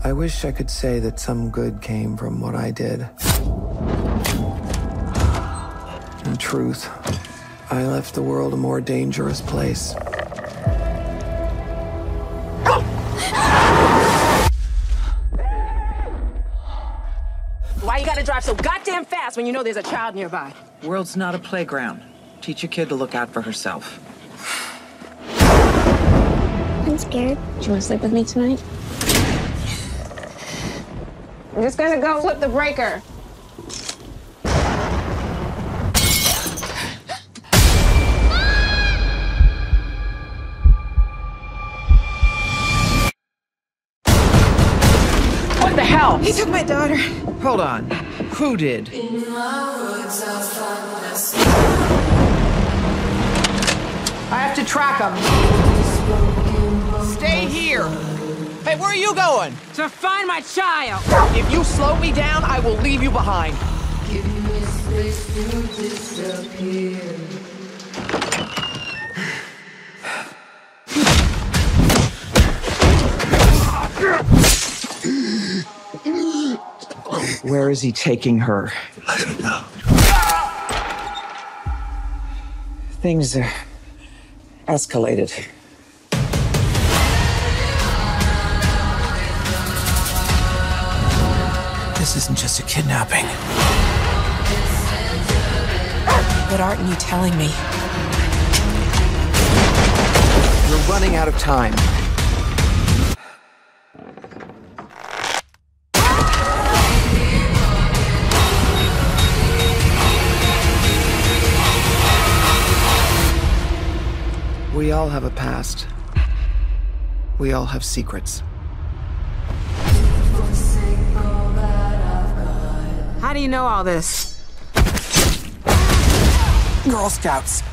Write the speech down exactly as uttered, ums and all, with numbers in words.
I wish I could say that some good came from what I did. In truth, I left the world a more dangerous place. Why you gotta drive so goddamn fast when you know there's a child nearby? World's not a playground. Teach your kid to look out for herself. I'm scared. Do you want to sleep with me tonight? I'm just gonna go flip the breaker. What the hell? He took my daughter. Hold on. Who did? I have to track him. Stay here. Hey, where are you going? To find my child. If you slow me down, I will leave you behind. Give me space to disappear. Where is he taking her? I don't know. Things uh, escalated. This isn't just a kidnapping. What aren't you telling me? We're running out of time. We all have a past. We all have secrets. How do you know all this? Girl Scouts.